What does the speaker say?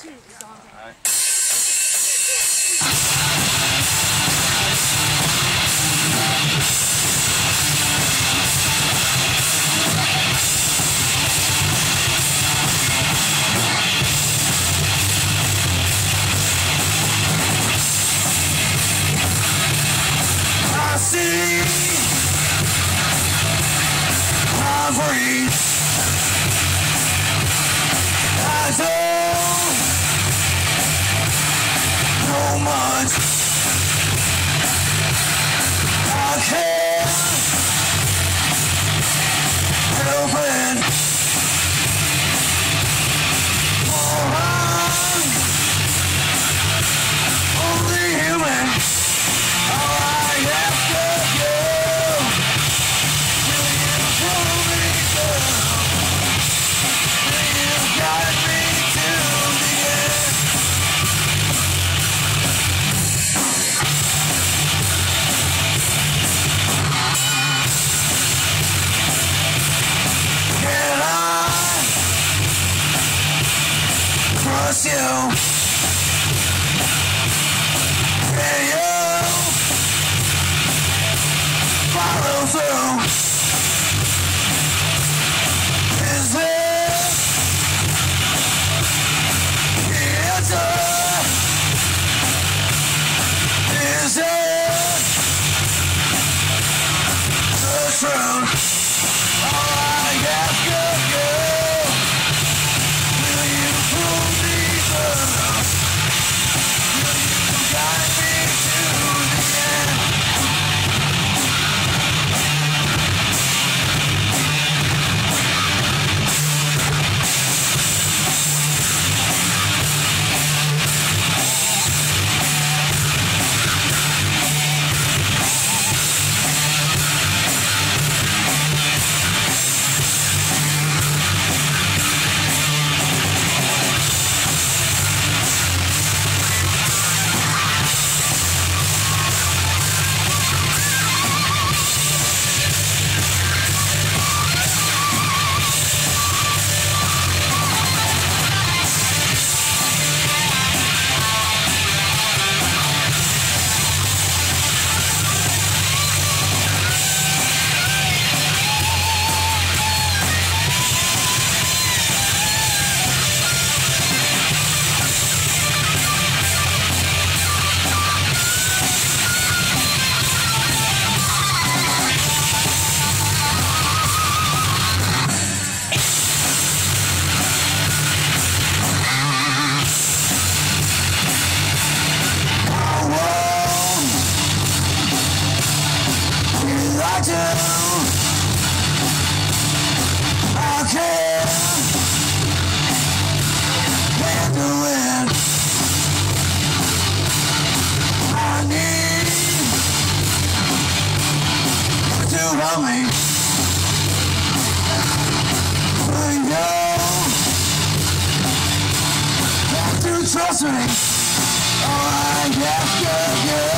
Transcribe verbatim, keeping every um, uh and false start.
I see, I breathe, I don't know much, I can't help it, oh, I'm only human. Trust you, can you follow through? Is this the answer? Is it the truth? All I ask of you, will you prove me? I do, I can't handle it. I need to help me. Will you have to trust me? Oh, I have to, yeah.